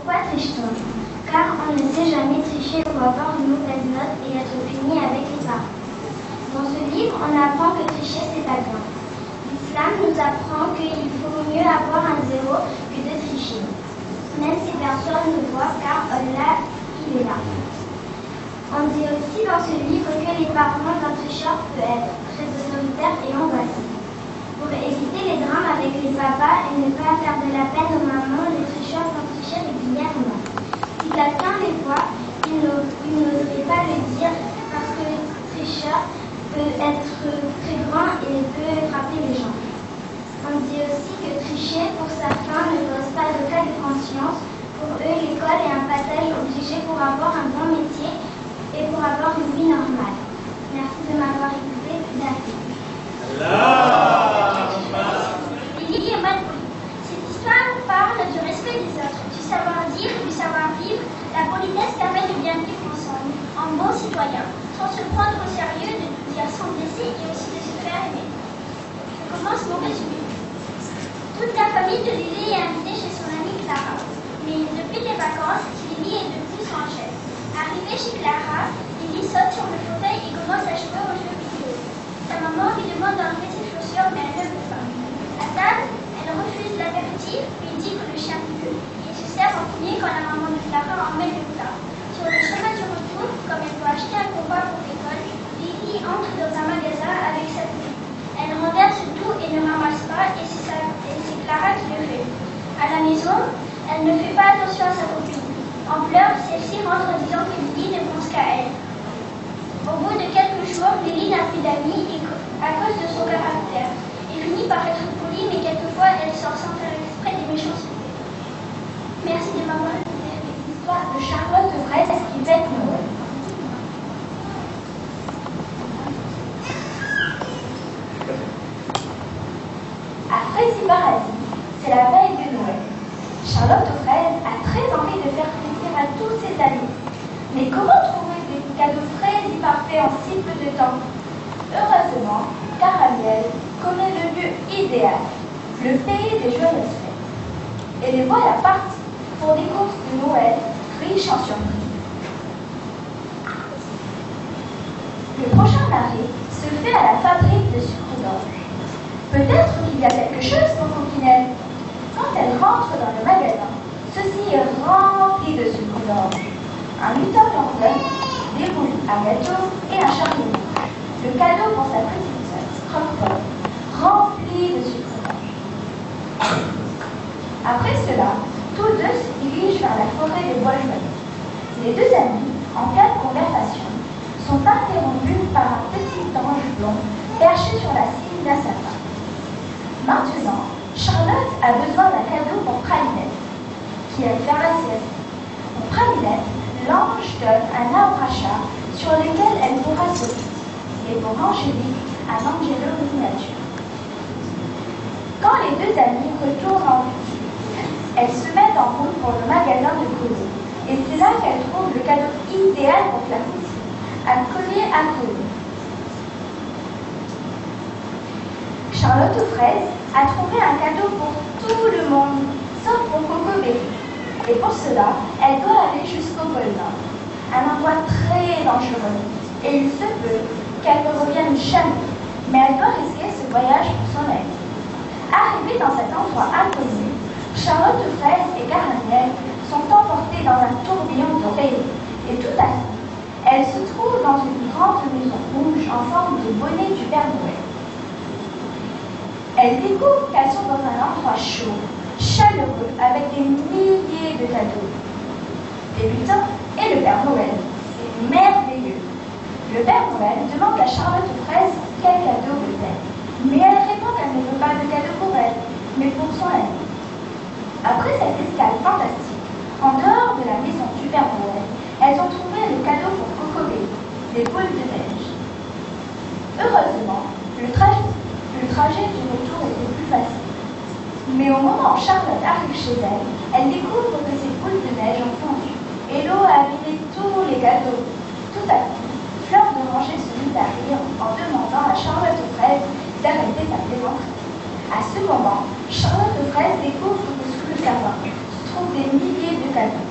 Pourquoi triche-t-on? Car on ne sait jamais tricher ou avoir une mauvaise note et être puni avec les parents. Dans ce livre, on apprend que tricher, c'est pas bien. L'islam nous apprend qu'il faut mieux avoir un 0 que de tricher. Même si personne ne voit, car Allah, il est là. On dit aussi dans ce livre que les parents d'un tricheur peuvent être très autoritaires et angoissés. Pour éviter les drames avec les papas et ne pas faire de la peine aux mamans, les tricheurs vont tricher régulièrement. Si quelqu'un les voit, il n'oserait pas le dire parce que le tricheur peut être très grand et peut frapper les gens. On dit aussi que tricher, pour certains, ne pose pas de cas de conscience. Pour eux, l'école est un passage obligé pour avoir un bon métier et pour avoir une vie normale. Merci de m'avoir écouté. Merci. Lily est mal polie. Cette histoire parle du respect des autres, du savoir-dire, du savoir-vivre. La politesse permet de bien vivre ensemble, en bons citoyens, sans se prendre au sérieux, de tout dire sans blesser et aussi de se faire aimer. Je commence mon résumé. Toute la famille de Lily est invitée chez son amie Clara. Mais depuis les vacances, Lily est de plus en chef. Arrivée chez Clara, Lily saute sur le fauteuil et commence à jouer aux jeux vidéo. Sa maman lui demande d'enlever ses chaussures, mais elle ne veut pas. À table, elle refuse l'apéritif, lui dit que le chien pue et se sert en premier quand la maman de Clara emmène le plat. Sur le chemin du retour, comme elle doit acheter un compas pour l'école, Lily entre dans un magasin avec sa poupée. Elle renverse tout et ne ramasse pas, et c'est Clara qui le fait. À la maison, elle ne fait pas attention à sa copine. En pleurs, celle-ci rentre en disant que Lily ne pense qu'à elle. Au bout de quelques jours, Lily n'a plus d'amis à cause de son caractère. Elle finit par être polie, mais quelquefois elle sort sans faire exprès des méchancetés. Merci de m'avoir écouté l'histoire de Charlotte Fraise qui fête Noël. À Fraise Paradis, c'est la veille de Noël. Charlotte aux fraises a très envie de faire plaisir à tous ses amis. Mais comment trouver des cadeaux frais et parfaits en si peu de temps? Heureusement, Caramiel connaît le lieu idéal, le pays des joyeuses fêtes. Et les voilà partis pour des courses de Noël riches en surprises. Le prochain arrêt se fait à la fabrique de sucre d'orge. Peut-être qu'il y a quelque chose pour Coquinelle. Quand elle rentre dans le magasin, ceci est rempli de sucre d'orge. Un lutteur d'horloge, des boules à gâteau et un chariot. Le cadeau pour sa petite sœur, Croque-Paul, rempli de sucre d'orge. Après cela, tous deux se dirigent vers la forêt des bois joyeux. Les deux amis, en pleine conversation, sont interrompus par un petit ange blond perché sur la cime d'un sapin. Maintenant, Charlotte a besoin d'un cadeau pour Pralinette, qui aime faire la sieste. Pour Pralinette, l'ange donne un arbre à chat sur lequel elle pourra sauter. Et pour Angélique, un angelo miniature. Quand les deux amies retournent en ville, elles se mettent en route pour le magasin de collier. Et c'est là qu'elles trouvent le cadeau idéal pour Clafoutis, un collier à collier. Charlotte aux fraises a trouvé un cadeau pour tout le monde, sauf pour Coco Berry. Et pour cela, elle doit aller jusqu'au pôle Nord, un endroit très dangereux. Et il se peut qu'elle ne revienne jamais, mais elle doit risquer ce voyage pour son aide. Arrivée dans cet endroit inconnu, Charlotte aux fraises et Caramiel sont emportées dans un tourbillon de rayons. Et tout à coup, elles se trouvent dans une grande maison rouge en forme de bonnet du Père Noël. Elles découvrent qu'elles sont dans un endroit chaud, chaleureux, avec des milliers de cadeaux. Les lutins et le Père Noël. C'est merveilleux. Le Père Noël demande à Charlotte aux fraises quel cadeau veut-elle. Mais elle répond qu'elle ne veut pas de cadeau pour elle, mais pour son ami. Après cette escale fantastique, en dehors de la maison du Père Noël, elles ont trouvé le cadeau pour Coco Berry, des boules de neige. Heureusement, le trajet du retour était plus facile. Mais au moment où Charlotte arrive chez elle, elle découvre que ces boules de neige ont fondu et l'eau a abîmé tous les cadeaux. Tout à coup, Fleur d'Oranger se mit à rire en demandant à Charlotte aux fraises d'arrêter sa plaisanterie. À ce moment, Charlotte aux fraises découvre que sous le sapin se trouvent des milliers de cadeaux.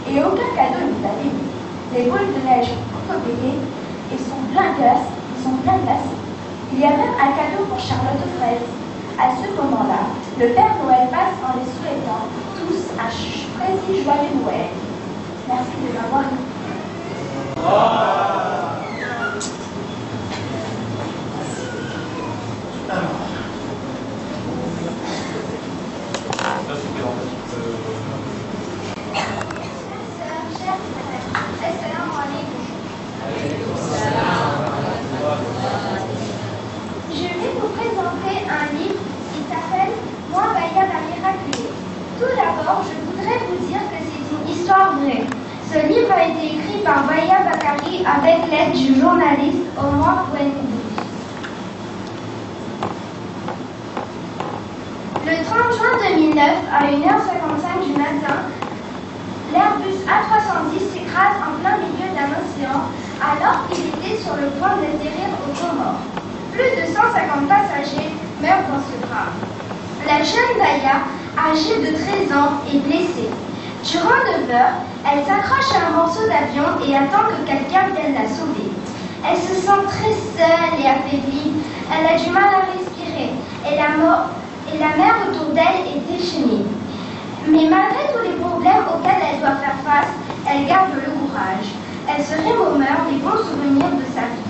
Et aucun cadeau ne vous a aimé. Les boules de neige sont copiées et sont bien glacées. Il y a même un cadeau pour Charlotte aux fraises. À ce moment-là, le Père Noël passe en les souhaitant tous un très joyeux Noël. Merci de m'avoir écouté. Je vais vous présenter un livre qui s'appelle Moi, Baya la miraculée. Tout d'abord, je voudrais vous dire que c'est une histoire vraie. Ce livre a été écrit par Baya Bakari avec l'aide du journaliste Omar Wendy. Le 30 juin 2009, à 1h55 du matin, l'Airbus A310 s'écrase en plein milieu d'un océan alors qu'il était sur le point d'atterrir aux Comores. Plus de 150 passagers meurent dans ce drame. La jeune Baya, âgée de 13 ans, est blessée. Durant 9 heures, elle s'accroche à un morceau d'avion et attend que quelqu'un vienne la sauver. Elle se sent très seule et affaiblie. Elle a du mal à respirer et la mer autour d'elle est déchaînée. Mais malgré tous les problèmes auxquels elle doit faire face, elle garde le courage. Elle se remémore les bons souvenirs de sa vie.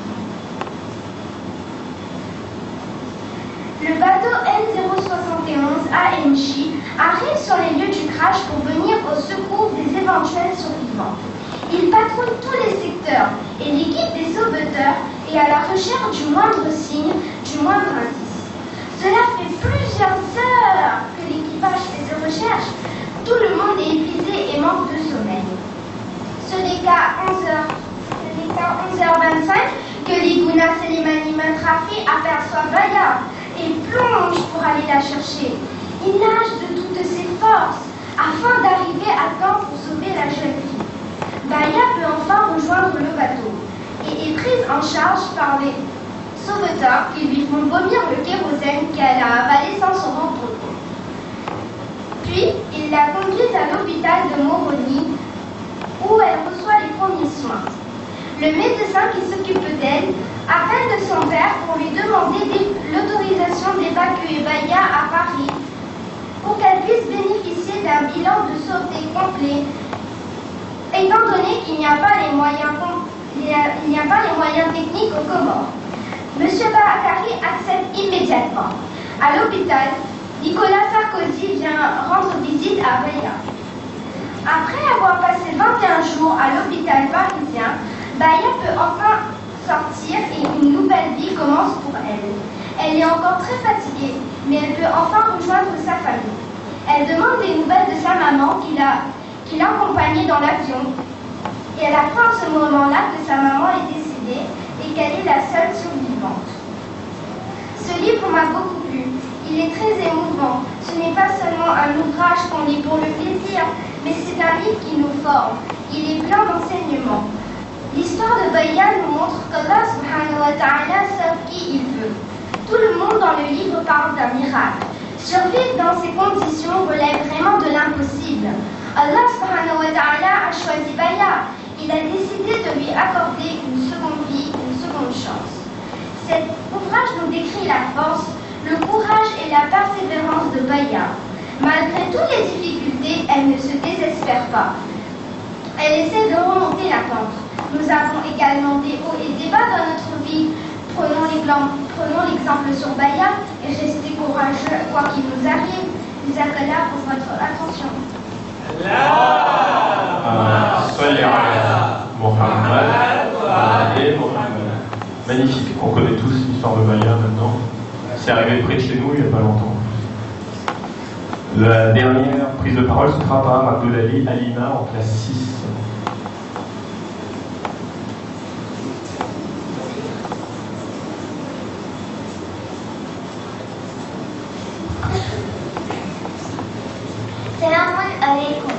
Le bateau N071 ANJ arrive sur les lieux du crash pour venir au secours des éventuels survivants. Il patrouille tous les secteurs et l'équipe des sauveteurs est à la recherche du moindre signe, du moindre indice. Cela fait plusieurs heures que l'équipage fait ses recherches. Tout le monde est épuisé et manque de sommeil. Ce n'est qu'à 11h25 que l'Igouna Selimani Matrafi aperçoit Baya et plonge pour aller la chercher. Il nage de toutes ses forces afin d'arriver à temps pour sauver la jeune fille. Baya peut enfin rejoindre le bateau et est prise en charge par les sauveteurs qui lui font vomir le kérosène qu'elle a avalé sans s'en rendre compte. Puis, il la conduit à l'hôpital de Moroni où elle reçoit les premiers soins. Le médecin qui s'occupe d'elle appelle de son père pour lui demander l'autorisation d'évacuer Baya à Paris pour qu'elle puisse bénéficier d'un bilan de santé complet, étant donné qu'il n'y a pas les moyens techniques aux Comores. Monsieur Bakari accepte immédiatement. À l'hôpital, Nicolas Sarkozy vient rendre visite à Baya. Après avoir passé 21 jours à l'hôpital parisien, Baya peut enfin sortir et une nouvelle vie commence pour elle. Elle est encore très fatiguée, mais elle peut enfin rejoindre sa famille. Elle demande des nouvelles de sa maman qui l'a accompagnée dans l'avion. Et elle apprend à ce moment-là que sa maman est décédée et qu'elle est la seule survivante. Ce livre m'a beaucoup plu. Il est très émouvant. Ce n'est pas seulement un ouvrage qu'on lit pour le plaisir, mais c'est un livre qui nous forme. Il est plein d'enseignements. L'histoire de Baya nous montre qu'Allah subhanahu wa ta'ala sauve qui il veut. Tout le monde dans le livre parle d'un miracle. Survivre dans ces conditions relève vraiment de l'impossible. Allah subhanahu wa ta'ala a choisi Baya. Il a décidé de lui accorder une seconde vie, une seconde chance. Cet ouvrage nous décrit la force, le courage et la persévérance de Baya. Malgré toutes les difficultés, elle ne se désespère pas. Elle essaie de remonter la pente. Nous avons également des hauts et des bas dans notre vie. Prenons l'exemple sur Baya et restez courageux quoi qu'il nous arrive. Jazakallah pour votre attention. Magnifique, on connaît tous l'histoire de Baya maintenant. C'est arrivé près de chez nous il n'y a pas longtemps. La dernière prise de parole se fera par Abdoulaye Alina en classe 6. Salam alaikum.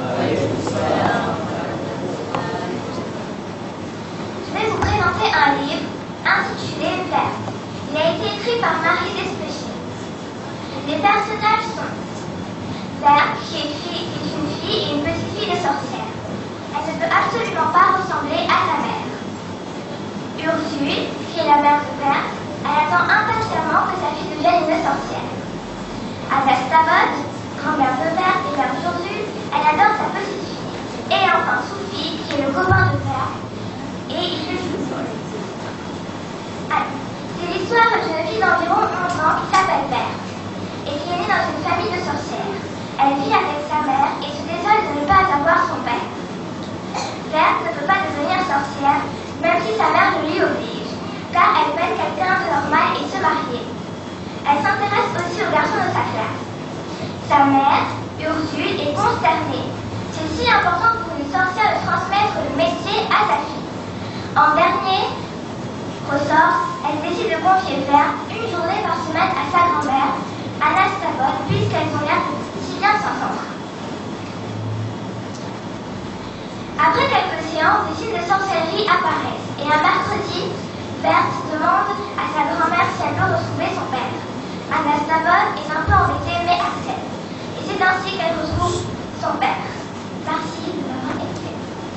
Je vais vous présenter un livre intitulé Vert. Il a été écrit par Marie Desplechin. Les personnages sont Vert, qui est une fille et une petite fille de sorcière. la mère de Perse, elle attend impatiemment que sa fille devienne une sorcière. Astaphote, grand-mère de Perse et mère d'Ursule, elle adore sa petite fille. Et enfin Sophie, qui est le copain de Perse, et il fait le sol. C'est l'histoire d'une fille d'environ 11 ans qui s'appelle Perse et qui est née dans une famille de sorcières. Elle vit avec sa mère et se désole de ne pas avoir son père. Perse ne peut pas devenir sorcière, même si sa mère le lui oblige, car elle peine qu'elle ait un peu normal et se marier. Elle s'intéresse aussi aux garçons de sa classe. Sa mère, Ursule, est consternée. C'est si important pour une sorcière de transmettre le métier à sa fille. En dernier ressort, elle décide de confier Perse une journée par semaine à sa grand-mère, Astaphote, puisqu'elles ont l'air de si bien s'entendre. Après quelques séances, des signes de sorcellerie apparaissent, et un mercredi, Perse demande à sa grand-mère si elle peut retrouver son père. Astaphote est un peu embêtée, mais accepte. Et c'est ainsi qu'elle retrouve son père. Merci de m'avoir écouté.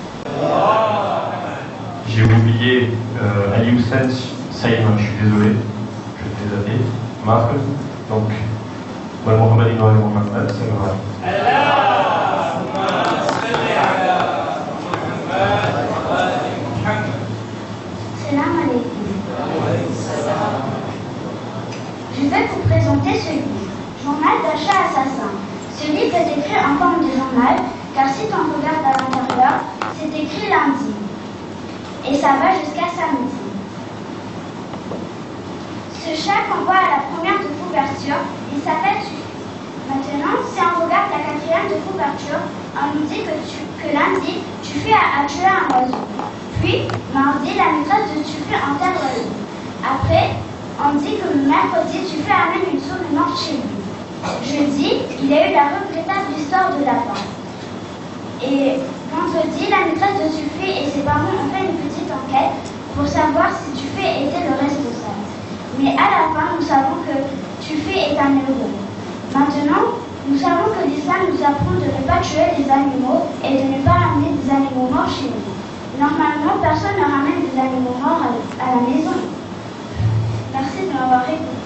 J'ai oublié Ali Hussein Saïm, je suis désolé, je t'ai zappé. Marc, donc, Mohamed Ibrahim Mohamed, c'est vrai. Salam alaikum. Je vais vous présenter ce livre, Journal d'achat assassin. Ce livre est écrit en forme de journal, car si on regarde à l'intérieur, c'est écrit lundi. Et ça va jusqu'à samedi. Ce chat qu'on voit à la première de couverture, il s'appelle Tufi. Maintenant, si on regarde la quatrième de couverture, on nous dit que lundi, Tufi a tué un oiseau. Puis, mardi, la maîtresse de Tufi enterre l'oiseau. Après, on dit que mercredi, Tufi amène une souris morte chez lui. Jeudi, il y a eu la regrettable histoire de lapin. Et vendredi, la maîtresse de Tufi et ses parents ont fait une petite enquête pour savoir si Tufi était le responsable. Mais à la fin, nous savons que Tufi est un héros. Maintenant, nous savons que l'islam nous apprend de ne pas tuer les animaux et de ne pas amener des animaux morts chez nous. Normalement, personne ne ramène des animaux morts à la maison. Merci de m'avoir écouté.